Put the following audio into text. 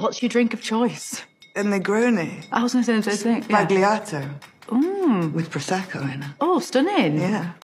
What's your drink of choice? A Negroni. I was going to say the same thing. Yeah. Bagliato. With Prosecco in it. Oh, stunning. Yeah.